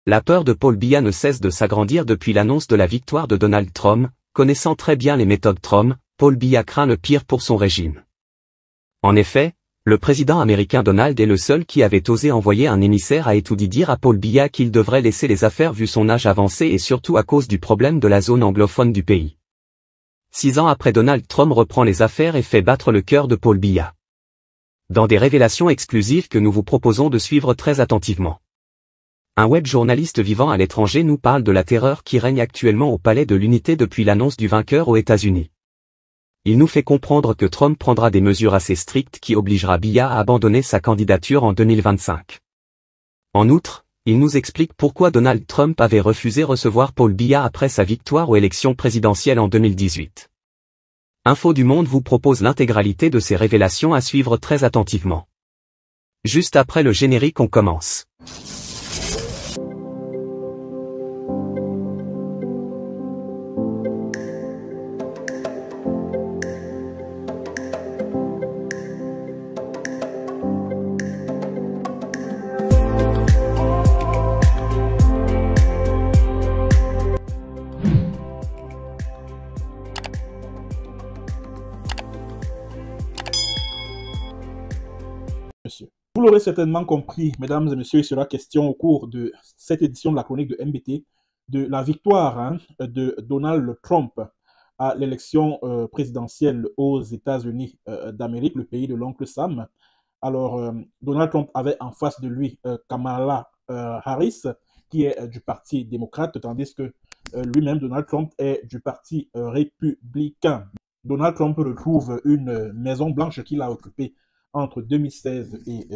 La peur de Paul Biya ne cesse de s'agrandir depuis l'annonce de la victoire de Donald Trump. Connaissant très bien les méthodes Trump, Paul Biya craint le pire pour son régime. En effet, le président américain Donald est le seul qui avait osé envoyer un émissaire à Etoudi dire à Paul Biya qu'il devrait laisser les affaires vu son âge avancé et surtout à cause du problème de la zone anglophone du pays. 6 ans après, Donald Trump reprend les affaires et fait battre le cœur de Paul Biya. Dans des révélations exclusives que nous vous proposons de suivre très attentivement. Un web journaliste vivant à l'étranger nous parle de la terreur qui règne actuellement au Palais de l'Unité depuis l'annonce du vainqueur aux États-Unis. Il nous fait comprendre que Trump prendra des mesures assez strictes qui obligera Biya à abandonner sa candidature en 2025. En outre, il nous explique pourquoi Donald Trump avait refusé recevoir Paul Biya après sa victoire aux élections présidentielles en 2018. Info du Monde vous propose l'intégralité de ces révélations à suivre très attentivement. Juste après le générique, on commence. Monsieur. Vous l'aurez certainement compris, mesdames et messieurs, il sera question au cours de cette édition de la chronique de MBT de la victoire de Donald Trump à l'élection présidentielle aux États-Unis d'Amérique, le pays de l'oncle Sam. Alors, Donald Trump avait en face de lui Kamala Harris, qui est du Parti démocrate, tandis que lui-même, Donald Trump, est du Parti républicain. Donald Trump retrouve une Maison-Blanche qu'il a occupée entre 2016 et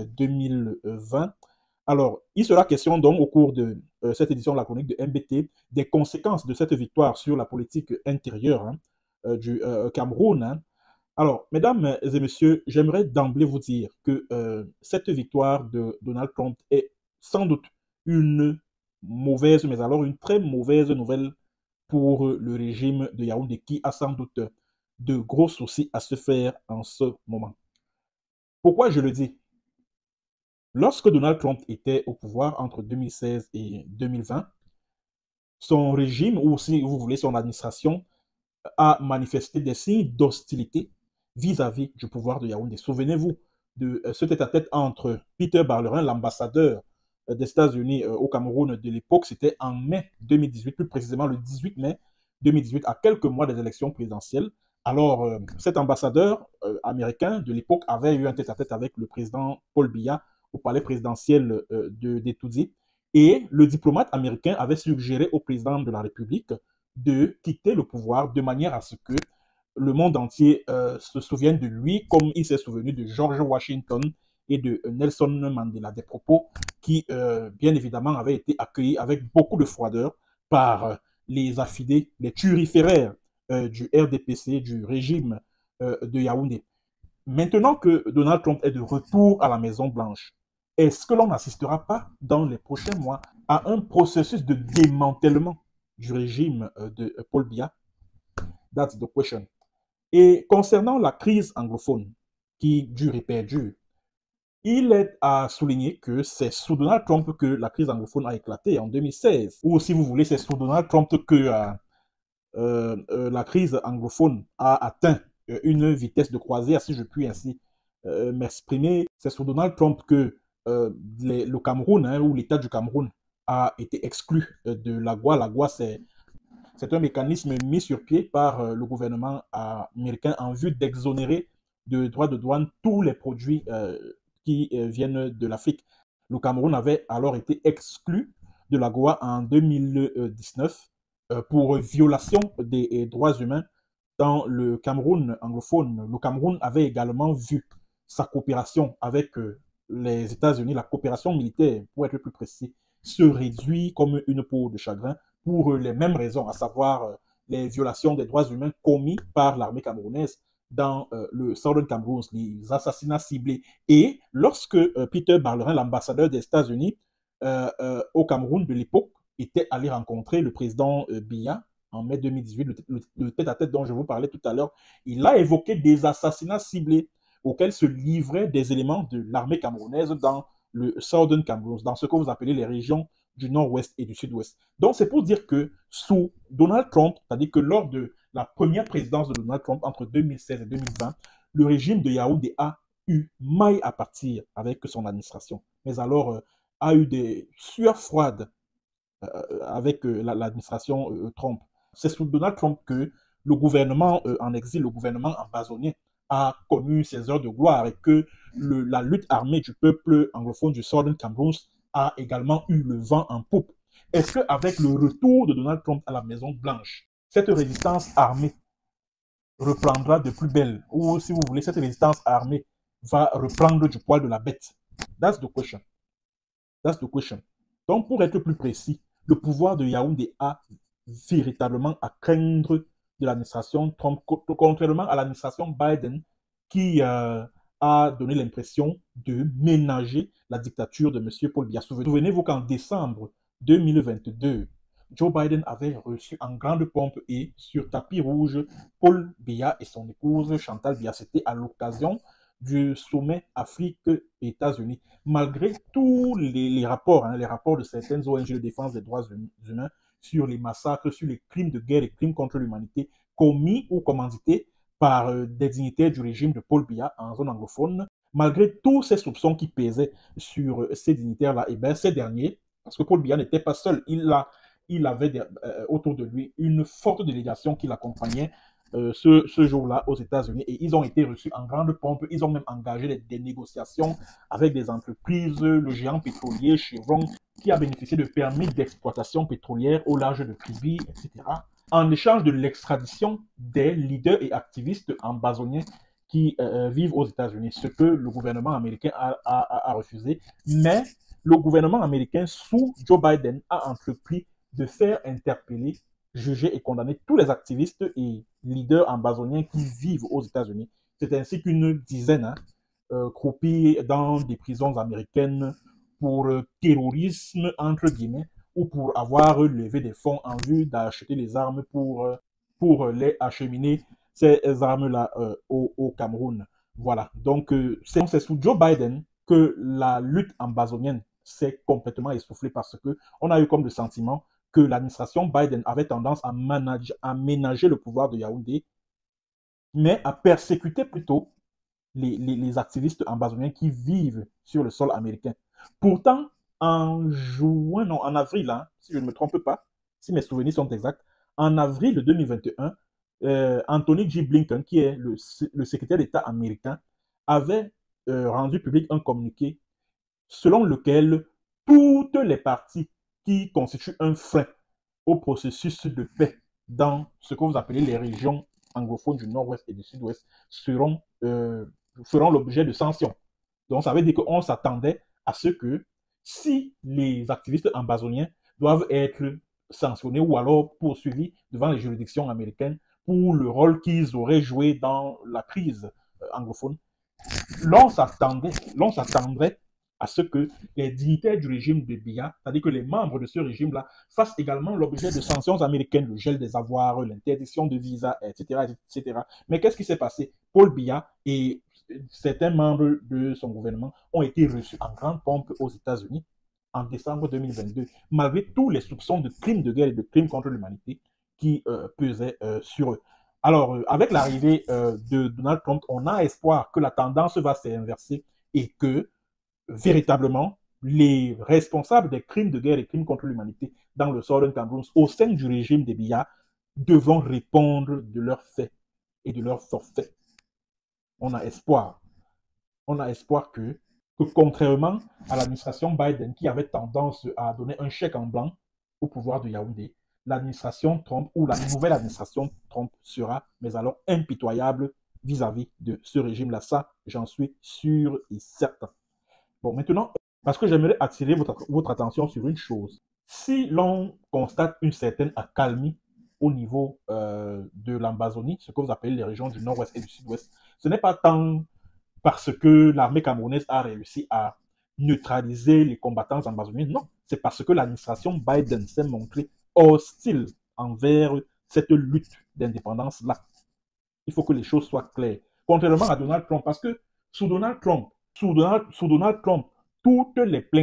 2020. Alors, il sera question donc au cours de cette édition de la chronique de MBT des conséquences de cette victoire sur la politique intérieure du Cameroun. Alors, mesdames et messieurs, j'aimerais d'emblée vous dire que cette victoire de Donald Trump est sans doute une mauvaise, mais alors une très mauvaise nouvelle pour le régime de Yaoundé qui a sans doute de gros soucis à se faire en ce moment. Pourquoi je le dis? Lorsque Donald Trump était au pouvoir entre 2016 et 2020, son régime, ou si vous voulez son administration, a manifesté des signes d'hostilité vis-à-vis du pouvoir de Yaoundé. Souvenez-vous de ce tête-à-tête entre Peter Barlerin, l'ambassadeur des États-Unis au Cameroun de l'époque, c'était en mai 2018, plus précisément le 18 mai 2018, à quelques mois des élections présidentielles. Alors, cet ambassadeur américain de l'époque avait eu un tête-à-tête avec le président Paul Biya au palais présidentiel d'Etoudi. Et le diplomate américain avait suggéré au président de la République de quitter le pouvoir de manière à ce que le monde entier se souvienne de lui comme il s'est souvenu de George Washington et de Nelson Mandela. Des propos qui, bien évidemment, avaient été accueillis avec beaucoup de froideur par les affidés, les turiféraires du RDPC, du régime de Yaoundé. Maintenant que Donald Trump est de retour à la Maison-Blanche, est-ce que l'on n'assistera pas dans les prochains mois à un processus de démantèlement du régime de Paul Biya? That's the question. Et concernant la crise anglophone qui dure et perdure, il est à souligner que c'est sous Donald Trump que la crise anglophone a éclaté en 2016. Ou si vous voulez, c'est sous Donald Trump que la crise anglophone a atteint une vitesse de croisière, si je puis ainsi m'exprimer. C'est sous Donald Trump que le Cameroun, ou l'État du Cameroun, a été exclu de l'AGOA. L'AGOA, c'est un mécanisme mis sur pied par le gouvernement américain en vue d'exonérer de droits de douane tous les produits qui viennent de l'Afrique. Le Cameroun avait alors été exclu de l'AGOA en 2019 pour violation des droits humains dans le Cameroun anglophone. Le Cameroun avait également vu sa coopération avec les États-Unis, la coopération militaire, pour être plus précis, se réduit comme une peau de chagrin pour les mêmes raisons, à savoir les violations des droits humains commis par l'armée camerounaise dans le Southern Cameroun, les assassinats ciblés. Et lorsque Peter Barlerin, l'ambassadeur des États-Unis au Cameroun de l'époque, était allé rencontrer le président Biya en mai 2018, le tête-à-tête dont je vous parlais tout à l'heure, il a évoqué des assassinats ciblés auxquels se livraient des éléments de l'armée camerounaise dans le Southern Cameroun, dans ce que vous appelez les régions du Nord-Ouest et du Sud-Ouest. Donc, c'est pour dire que sous Donald Trump, c'est-à-dire que lors de la première présidence de Donald Trump entre 2016 et 2020, le régime de Yaoundé a eu maille à partir avec son administration. Mais alors, a eu des sueurs froides avec l'administration Trump. C'est sous Donald Trump que le gouvernement en exil, le gouvernement ambazonien, a connu ses heures de gloire et que la lutte armée du peuple anglophone du Southern Cameroun a également eu le vent en poupe. Est-ce qu'avec le retour de Donald Trump à la Maison-Blanche, cette résistance armée reprendra de plus belle? Ou si vous voulez, cette résistance armée va reprendre du poil de la bête? That's the question. That's the question. Donc, pour être plus précis, le pouvoir de Yaoundé a véritablement à craindre de l'administration Trump, contrairement à l'administration Biden qui a donné l'impression de ménager la dictature de M. Paul Biya. Souvenez-vous qu'en décembre 2022, Joe Biden avait reçu en grande pompe et sur tapis rouge Paul Biya et son épouse Chantal Biya. C'était à l'occasion du sommet Afrique-États-Unis. Malgré tous les rapports, les rapports de certaines ONG de défense des droits humains sur les massacres, sur les crimes de guerre et crimes contre l'humanité commis ou commandités par des dignitaires du régime de Paul Biya en zone anglophone, malgré tous ces soupçons qui pesaient sur ces dignitaires-là, et bien ces derniers, parce que Paul Biya n'était pas seul, il avait autour de lui une forte délégation qui l'accompagnait ce jour-là aux États-Unis et ils ont été reçus en grande pompe. Ils ont même engagé des négociations avec des entreprises, le géant pétrolier Chevron, qui a bénéficié de permis d'exploitation pétrolière au large de Libye, etc., en échange de l'extradition des leaders et activistes ambazoniens qui vivent aux États-Unis, ce que le gouvernement américain a refusé. Mais le gouvernement américain, sous Joe Biden, a entrepris de faire interpeller, juger et condamner tous les activistes et leaders ambazoniens qui vivent aux États-Unis. C'est ainsi qu'une dizaine croupis dans des prisons américaines pour terrorisme, entre guillemets, ou pour avoir levé des fonds en vue d'acheter les armes pour les acheminer, ces armes-là, au Cameroun. Voilà. Donc, c'est sous Joe Biden que la lutte ambazonienne s'est complètement essoufflée parce qu'on a eu comme le sentiment que l'administration Biden avait tendance à ménager le pouvoir de Yaoundé, mais à persécuter plutôt les activistes ambazoniens qui vivent sur le sol américain. Pourtant, en avril, hein, si je ne me trompe pas, si mes souvenirs sont exacts, en avril 2021, Anthony J. Blinken, qui est le secrétaire d'État américain, avait rendu public un communiqué selon lequel toutes les parties qui constituent un frein au processus de paix dans ce que vous appelez les régions anglophones du Nord-Ouest et du Sud-Ouest feront l'objet de sanctions. Donc, ça veut dire qu'on s'attendait à ce que si les activistes ambazoniens doivent être sanctionnés ou alors poursuivis devant les juridictions américaines pour le rôle qu'ils auraient joué dans la crise anglophone, l'on s'attendrait à ce que les dignitaires du régime de Biya, c'est-à-dire que les membres de ce régime-là, fassent également l'objet de sanctions américaines, le gel des avoirs, l'interdiction de visas, etc., etc. Mais qu'est-ce qui s'est passé? Paul Biya et certains membres de son gouvernement ont été reçus en grande pompe aux États-Unis en décembre 2022, malgré tous les soupçons de crimes de guerre et de crimes contre l'humanité qui pesaient sur eux. Alors, avec l'arrivée de Donald Trump, on a espoir que la tendance va s'inverser et que, véritablement, les responsables des crimes de guerre et crimes contre l'humanité dans le Southern Cameroun, au sein du régime des Biya, devront répondre de leurs faits et de leurs forfaits. On a espoir. On a espoir que contrairement à l'administration Biden qui avait tendance à donner un chèque en blanc au pouvoir de Yaoundé, l'administration Trump ou la nouvelle administration Trump sera, mais alors impitoyable vis-à-vis de ce régime-là. Ça, j'en suis sûr et certain. Bon, maintenant, parce que j'aimerais attirer votre attention sur une chose. Si l'on constate une certaine accalmie au niveau de l'Ambazonie, ce que vous appelez les régions du Nord-Ouest et du Sud-Ouest, ce n'est pas tant parce que l'armée camerounaise a réussi à neutraliser les combattants ambazoniens. Non, c'est parce que l'administration Biden s'est montrée hostile envers cette lutte d'indépendance-là. Il faut que les choses soient claires. Contrairement à Donald Trump, parce que sous Donald Trump, toutes les plaintes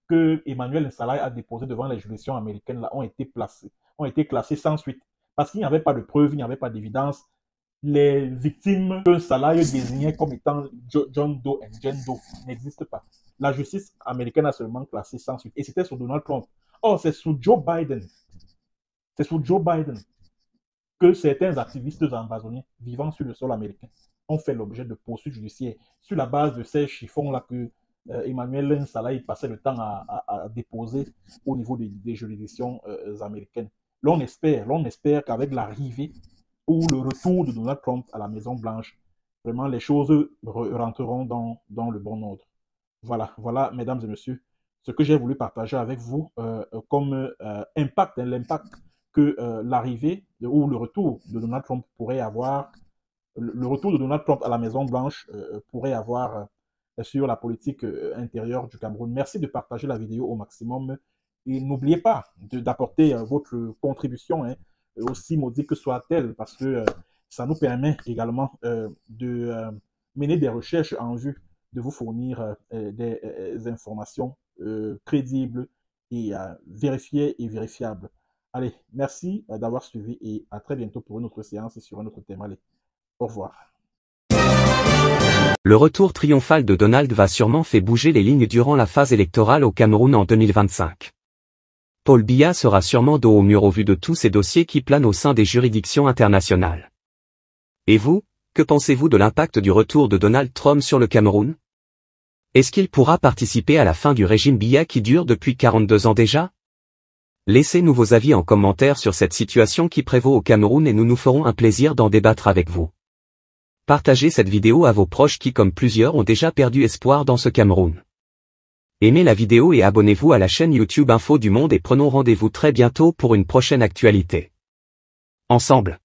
que Emmanuel Nsalai a déposées devant les juridictions américaines là, ont été classées sans suite. Parce qu'il n'y avait pas de preuves, il n'y avait pas d'évidence. Les victimes que Nsalai désignait comme étant John Doe et Jane Doe n'existent pas. La justice américaine a seulement classé sans suite. Et c'était sous Donald Trump. Or, c'est sous Joe Biden. C'est sous Joe Biden que certains activistes amazoniens vivant sur le sol américain ont fait l'objet de poursuites judiciaires sur la base de ces chiffons-là que Emmanuel Nsalai passait le temps à déposer au niveau des juridictions américaines. L'on espère qu'avec l'arrivée ou le retour de Donald Trump à la Maison-Blanche, vraiment les choses rentreront dans le bon ordre. Voilà, mesdames et messieurs, ce que j'ai voulu partager avec vous comme impact, l'impact que l'arrivée ou le retour de Donald Trump pourrait avoir, le retour de Donald Trump à la Maison-Blanche pourrait avoir sur la politique intérieure du Cameroun. Merci de partager la vidéo au maximum et n'oubliez pas d'apporter votre contribution, hein, aussi maudite que soit-elle, parce que ça nous permet également de mener des recherches en vue de vous fournir des informations crédibles et vérifiées et vérifiables. Allez, merci d'avoir suivi et à très bientôt pour une autre séance et sur un autre thème. Allez, au revoir. Le retour triomphal de Donald va sûrement faire bouger les lignes durant la phase électorale au Cameroun en 2025. Paul Biya sera sûrement dos au mur au vu de tous ces dossiers qui planent au sein des juridictions internationales. Et vous, que pensez-vous de l'impact du retour de Donald Trump sur le Cameroun? Est-ce qu'il pourra participer à la fin du régime Biya qui dure depuis 42 ans déjà? Laissez-nous vos avis en commentaire sur cette situation qui prévaut au Cameroun et nous nous ferons un plaisir d'en débattre avec vous. Partagez cette vidéo à vos proches qui comme plusieurs ont déjà perdu espoir dans ce Cameroun. Aimez la vidéo et abonnez-vous à la chaîne YouTube Info du Monde et prenons rendez-vous très bientôt pour une prochaine actualité. Ensemble.